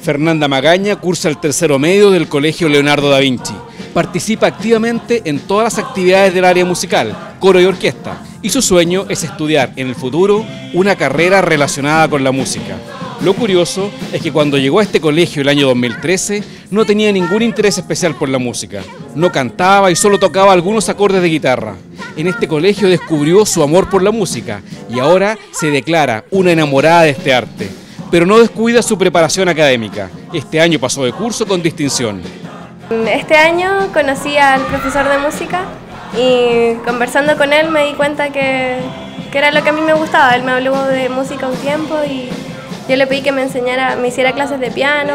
Fernanda Magaña cursa el tercero medio del Colegio Leonardo da Vinci. Participa activamente en todas las actividades del área musical, coro y orquesta, y su sueño es estudiar en el futuro una carrera relacionada con la música. Lo curioso es que cuando llegó a este colegio el año 2013 no tenía ningún interés especial por la música. No cantaba y solo tocaba algunos acordes de guitarra. En este colegio descubrió su amor por la música y ahora se declara una enamorada de este arte. Pero no descuida su preparación académica. Este año pasó de curso con distinción. Este año conocí al profesor de música y conversando con él me di cuenta que era lo que a mí me gustaba. Él me habló de música un tiempo y yo le pedí que me hiciera clases de piano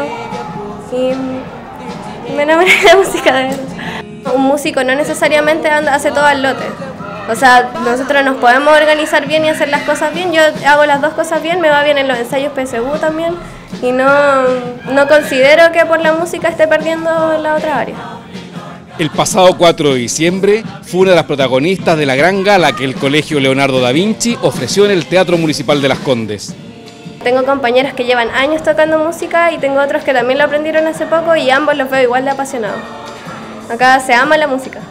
y me enamoré de la música de él. Un músico no necesariamente hace todo al lote. O sea, nosotros nos podemos organizar bien y hacer las cosas bien. Yo hago las dos cosas bien, me va bien en los ensayos PSU también y no considero que por la música esté perdiendo la otra área. El pasado 4 de diciembre fue una de las protagonistas de la gran gala que el Colegio Leonardo da Vinci ofreció en el Teatro Municipal de Las Condes. Tengo compañeros que llevan años tocando música y tengo otros que también lo aprendieron hace poco y ambos los veo igual de apasionados. Acá se ama la música.